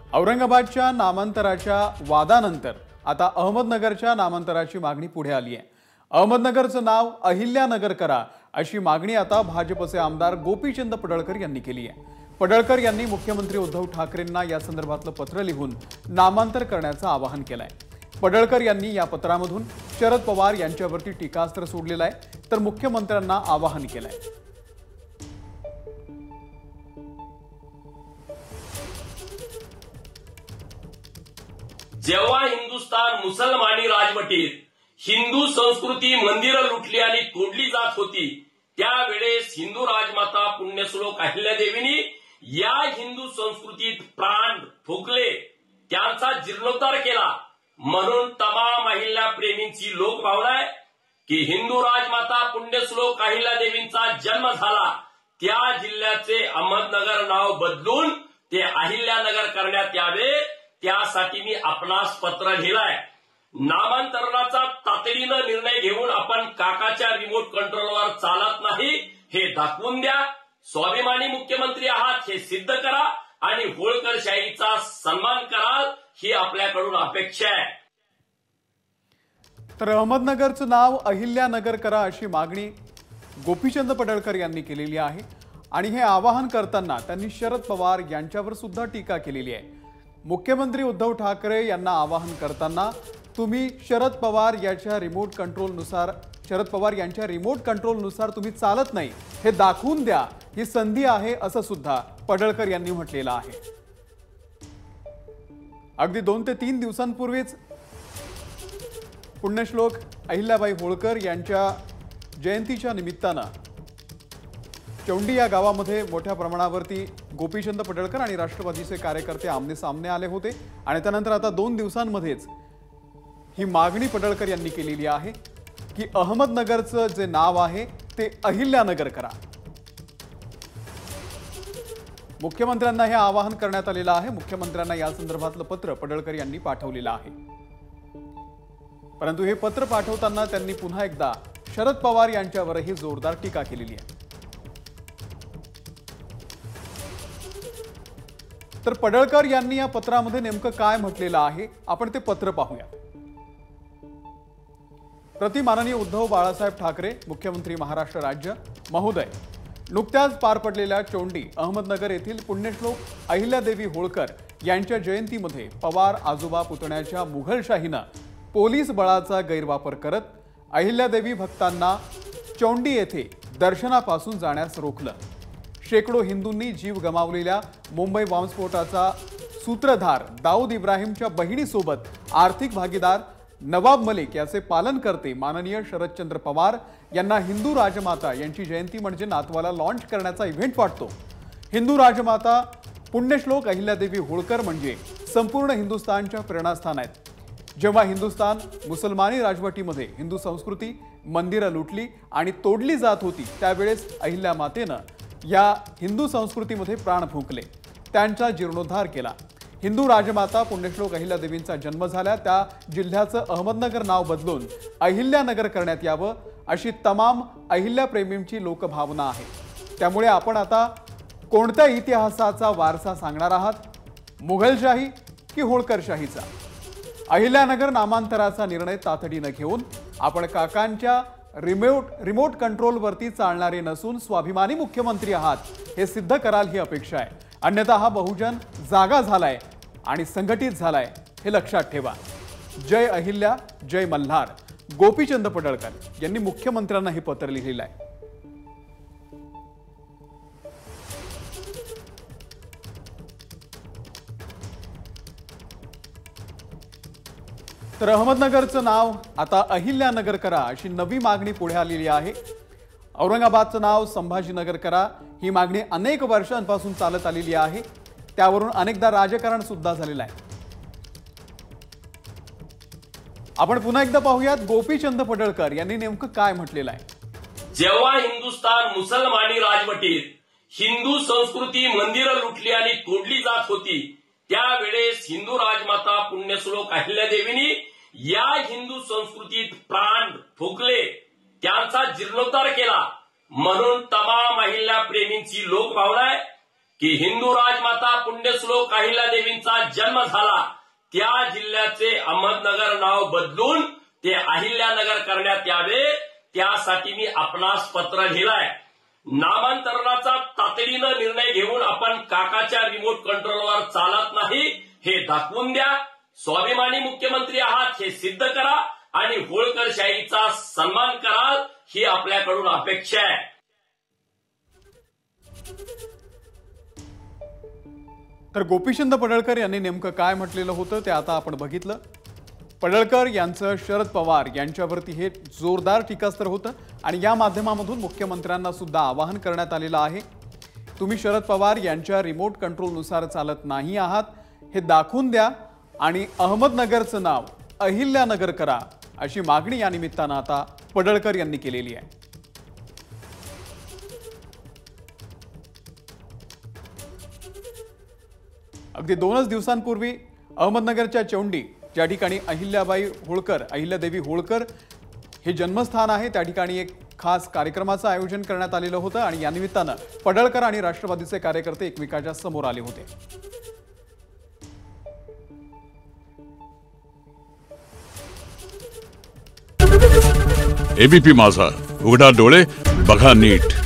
औरंगाबादच्या नामांतराच्या वादानंतर आता अहमदनगरच्या नामांतराची मागणी पुढे आली आहे। अहमदनगरचं नाव अहिल्यानगर करा अशी मागणी आता भाजपचे आमदार गोपीचंद पडळकर यांनी केली आहे। पडळकर यांनी मुख्यमंत्री उद्धव ठाकरेंना या संदर्भातलं पत्र लिहून नामांतर करण्याचं आवाहन केलंय। पडळकर यांनी या पत्रामधून शरद पवार यांच्यावरती टीकास्त्र सोडलेलं आहे, तर मुख्यमंत्र्यांना आवाहन केलंय। जेव्हा हिंदुस्थान मुसलमानी राजवटीत हिंदू संस्कृती मंदिरं लुटली आणि तोडली जात होती, त्यावेळेस हिंदू राजमाता पुण्यश्लोक अहिल्यादेवींनी या हिंदू संस्कृतीत प्राण फुंकले, त्यांचा जीर्णोद्धार केला। म्हणून तमाम अहिल्या प्रेमींची लोकभावना आहे की हिंदू राजमाता पुण्यश्लोक अहिल्यादेवींचा जन्म झाला त्या जिल्ह्याचे अहमदनगर नाव बदलून ते अहिल्यानगर करण्यात यावे, त्यासाठी मी आपणास पत्र लिहिलंय। नामांतरणाचा तातडीनं निर्णय घेऊन आपण काकाच्या रिमोट कंट्रोलवर चालत नाही हे दाखवून द्या। स्वाभिमानी मुख्यमंत्री आहात हे सिद्ध करा आणि होळकरशाहीचा सन्मान कराल ही आपल्याकडून अपेक्षा आहे। तर अहमदनगरचं नाव अहिल्यानगर करा अशी मागणी गोपीचंद पडळकर यांनी केलेली आहे आणि हे आवाहन करताना त्यांनी शरद पवार यांच्यावर सुद्धा टीका केलेली आहे। मुख्यमंत्री उद्धव ठाकरे यांना आवाहन करताना तुम्ही शरद पवार यांच्या रिमोट कंट्रोलनुसार तुम्ही चालत नाही हे दाखवून द्या, ही संधी आहे असं सुद्धा पडळकर यांनी म्हटलेलं आहे। अगदी 2 ते 3 दिवसांपूर्वीच पुण्यश्लोक अहिल्याबाई होळकर यांच्या जयंतीच्या निमित्तानं चौंडी या गावामध्ये मोठ्या प्रमाणावरती गोपीचंद पडळकर आणि राष्ट्रवादीचे कार्यकर्ते आमने सामने आले होते आणि त्यानंतर आता 2 दिवसांमध्येच ही मागणी पडळकर यांनी केलेली आहे की अहमदनगरचं जे नाव आहे ते अहिल्यानगर करा। मुख्यमंत्र्यांना हे आवाहन करण्यात आलेलं आहे। मुख्यमंत्र्यांना या संदर्भातलं पत्र पडळकर यांनी पाठवलेलं आहे, परंतु हे पत्र पाठवताना त्यांनी पुन्हा एकदा शरद पवार यांच्यावरही जोरदार टीका केलेली आहे। तर पडळकर यांनी या पत्रामध्ये नेमकं काय म्हटलेलं आहे आपण ते पत्र पाहूया। प्रति माननीय उद्धव बाळासाहेब ठाकरे मुख्यमंत्री महाराष्ट्र राज्य महोदय, नुकत्याच पार पडलेल्या चौंडी अहमदनगर येथील पुण्यश्लोक अहिल्यादेवी होळकर यांच्या जयंतीमध्ये पवार आजोबा पुतण्याच्या मुघलशाहीनं पोलीस बळाचा गैरवापर करत अहिल्यादेवी भक्तांना चौंडी येथे दर्शनापासून जाण्यास रोखलं। शेकडो हिंदूंनी जीव गमावलेल्या मुंबई बॉम्बस्फोटाचा सूत्रधार दाऊद इब्राहिमच्या बहिणीसोबत आर्थिक भागीदार नवाब मलिक याचे पालन करते माननीय शरदचंद्र पवार यांना हिंदू राजमाता यांची जयंती म्हणजे नातवाला लॉन्च करण्याचा इव्हेंट वाटतो। हिंदू राजमाता पुण्यश्लोक अहिल्यादेवी होळकर म्हणजे संपूर्ण हिंदुस्थानच्या प्रेरणास्थान आहेत। जेव्हा हिंदुस्थान मुसलमानी राजवटीमध्ये हिंदू संस्कृती मंदिरं लुटली आणि तोडली जात होती, त्यावेळेस अहिल्या मातेनं या हिंदू संस्कृतीमध्ये प्राण फुंकले, त्यांचा जीर्णोद्धार केला। हिंदू राजमाता पुण्यश्लोक अहिल्यादेवींचा जन्म झाला त्या जिल्ह्याचं अहमदनगर नाव बदलून अहिल्यानगर करण्यात यावं अशी तमाम अहिल्या प्रेमींची लोकभावना आहे। त्यामुळे आपण आता कोणत्या इतिहासाचा वारसा सांगणार आहात, मुघलशाही की होळकरशाहीचा? अहिल्यानगर नामांतराचा निर्णय तातडीनं घेऊन आपण काकांच्या रिमोट कंट्रोलवरती चालणारे नसून स्वाभिमानी मुख्यमंत्री आहात हे सिद्ध कराल ही अपेक्षा आहे। अन्यथा हा बहुजन जागा झालाय आणि संघटित झालाय हे लक्षात ठेवा। जय अहिल्या, जय मल्हार। गोपीचंद पडळकर यांनी मुख्यमंत्र्यांना हे पत्र लिहिलेलं आहे। तर अहमदनगरचं नाव आता अहिल्यानगर करा अशी नवी मागणी पुढे आलेली आहे। औरंगाबादचं नाव संभाजीनगर करा ही मागणी अनेक वर्षांपासून चालत आलेली आहे, त्यावरून अनेकदा राजकारण सुद्धा झालेलं आहे। आपण पुन्हा एकदा पाहूयात गोपीचंद पडळकर यांनी नेमकं काय म्हटलेलं आहे। जेव्हा हिंदुस्थान मुसलमानी राजवटीत हिंदू संस्कृती मंदिरं लुटली आणि तोडली जात होती, त्यावेळेस हिंदू राजमाता पुण्यश्लोक अहिल्यादेवींनी या हिंदू संस्कृतीत प्राण फुंकले, त्यांचा जीर्णोद्धार केला। म्हणून तमाम अहिल्या प्रेमींची लोकभावना आहे की हिंदू राजमाता पुण्यश्लोक अहिल्यादेवींचा जन्म झाला त्या जिल्ह्याचे अहमदनगर नाव बदलून ते अहिल्यानगर करण्यात यावे, त्यासाठी मी आपणास पत्र लिहिलंय. नामांतरणाचा तातडीनं निर्णय घेऊन आपण काकाच्या रिमोट कंट्रोलवर चालत नाही हे दाखवून द्या. स्वाभिमानी मुख्यमंत्री आहात हे सिद्ध करा आणि होळकरशाहीचा सन्मान कराल ही आपल्याकडून अपेक्षा आहे. तर गोपीचंद पडळकर यांनी नेमकं काय म्हटलेलं होतं ते आता आपण बघितलं. पडळकर यांचं शरद पवार यांच्यावरती हे जोरदार टीकास्त्र होतं आणि या माध्यमामधून मुख्यमंत्र्यांना सुद्धा आवाहन करण्यात आलेलं आहे. तुम्ही शरद पवार यांच्या रिमोट कंट्रोलनुसार चालत नाही आहात हे दाखवून द्या आणि अहमदनगरचं नाव अहिल्यानगर करा अशी मागणी या निमित्तानं आता पडळकर यांनी केलेली आहे. अगदी 2च दिवसांपूर्वी अहमदनगरच्या चौंडी ज्या ठिकाणी अहिल्यादेवी होळकर हे जन्मस्थान आहे त्या ठिकाणी एक खास कार्यक्रमाचं आयोजन करण्यात आलेलं होतं आणि या निमित्तानं पडळकर आणि राष्ट्रवादीचे कार्यकर्ते एकमेकांच्या समोर आले होते. एबीपी माझा, उघडा डोळे बघा नीट.